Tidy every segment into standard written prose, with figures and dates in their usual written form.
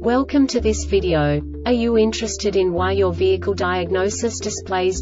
Welcome to this video. Are you interested in why your vehicle diagnosis displays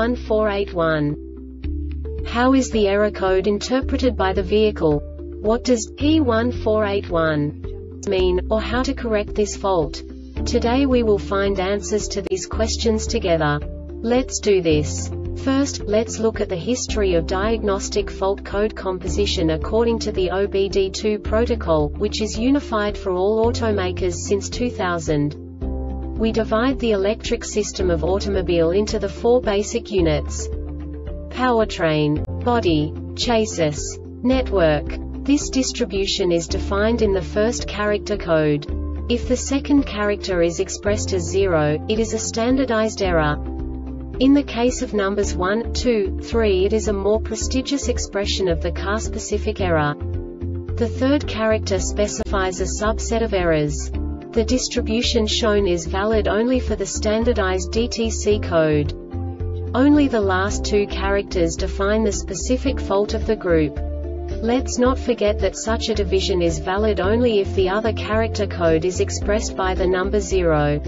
P1481? How is the error code interpreted by the vehicle? What does P1481 mean, or how to correct this fault? Today we will find answers to these questions together. Let's do this. First, let's look at the history of diagnostic fault code composition according to the OBD2 protocol, which is unified for all automakers since 2000. We divide the electric system of automobile into the four basic units: powertrain, body, chassis, network. This distribution is defined in the first character code. If the second character is expressed as 0, it is a standardized error. In the case of numbers 1, 2, 3, it is a more prestigious expression of the car-specific error. The third character specifies a subset of errors. The distribution shown is valid only for the standardized DTC code. Only the last two characters define the specific fault of the group. Let's not forget that such a division is valid only if the other character code is expressed by the number 0.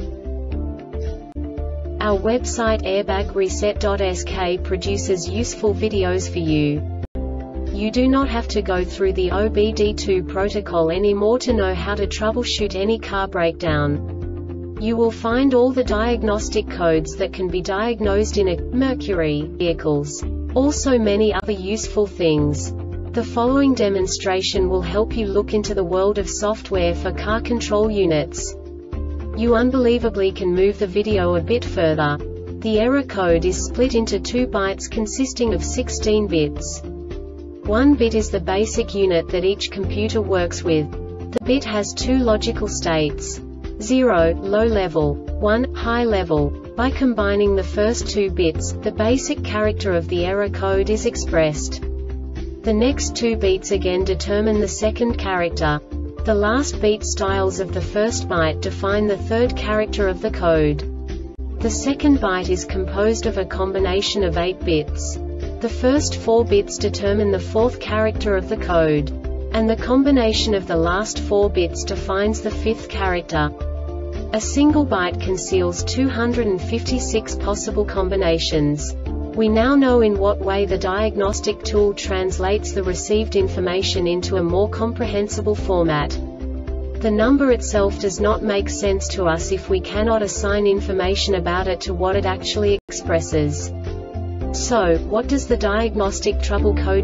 Our website airbagreset.sk produces useful videos for you. You do not have to go through the OBD2 protocol anymore to know how to troubleshoot any car breakdown. You will find all the diagnostic codes that can be diagnosed in a Mercury vehicles. Also many other useful things. The following demonstration will help you look into the world of software for car control units. You unbelievably can move the video a bit further. The error code is split into 2 bytes consisting of 16 bits. 1 bit is the basic unit that each computer works with. The bit has 2 logical states: 0, low level, 1, high level. By combining the first 2 bits, the basic character of the error code is expressed. The next 2 beats again determine the second character. The last beat styles of the first byte define the third character of the code. The second byte is composed of a combination of 8 bits. The first 4 bits determine the fourth character of the code. And the combination of the last 4 bits defines the fifth character. A single byte conceals 256 possible combinations. We now know in what way the diagnostic tool translates the received information into a more comprehensible format. The number itself does not make sense to us if we cannot assign information about it to what it actually expresses. So, what does the diagnostic trouble code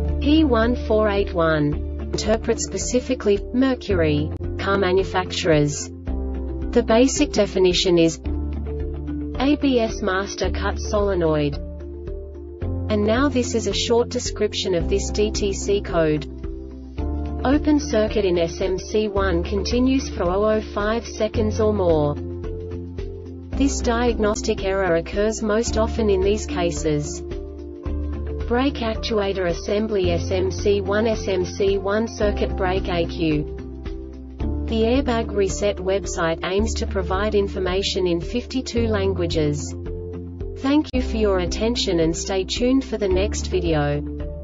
P1481 interpret specifically for Mercury car manufacturers? The basic definition is ABS master cut solenoid. And now this is a short description of this DTC code. Open circuit in SMC1 continues for 0.05 seconds or more. This diagnostic error occurs most often in these cases: brake actuator assembly SMC1 circuit brake AQ. The Airbag Reset website aims to provide information in 52 languages. Thank you for your attention and stay tuned for the next video.